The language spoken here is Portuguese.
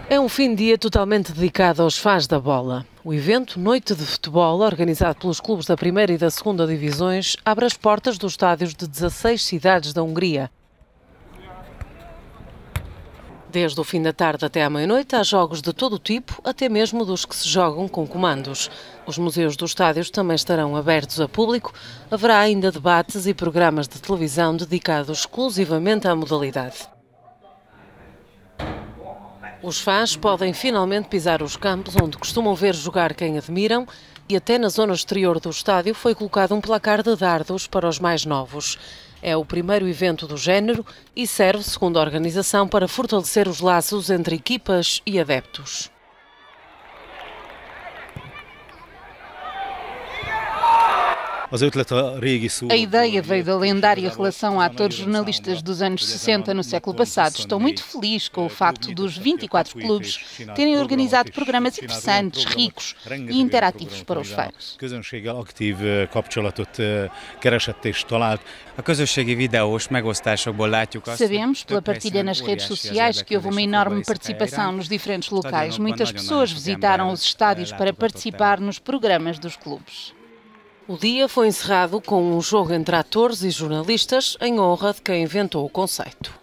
É um fim de dia totalmente dedicado aos fãs da bola. O evento Noite de Futebol, organizado pelos clubes da primeira e da segunda divisões, abre as portas dos estádios de 16 cidades da Hungria. Desde o fim da tarde até à meia-noite, há jogos de todo o tipo, até mesmo dos que se jogam com comandos. Os museus dos estádios também estarão abertos a público. Haverá ainda debates e programas de televisão dedicados exclusivamente à modalidade. Os fãs podem finalmente pisar os campos onde costumam ver jogar quem admiram, e até na zona exterior do estádio foi colocado um placar de dardos para os mais novos. É o primeiro evento do género e serve, segundo a organização, para fortalecer os laços entre equipas e adeptos. A ideia veio da lendária relação atores-jornalistas dos anos 60 no século passado. Estou muito feliz com o facto dos 24 clubes terem organizado programas interessantes, ricos e interativos para os fãs. Sabemos, pela partilha nas redes sociais, que houve uma enorme participação nos diferentes locais. Muitas pessoas visitaram os estádios para participar nos programas dos clubes. O dia foi encerrado com um jogo entre atores e jornalistas em honra de quem inventou o conceito.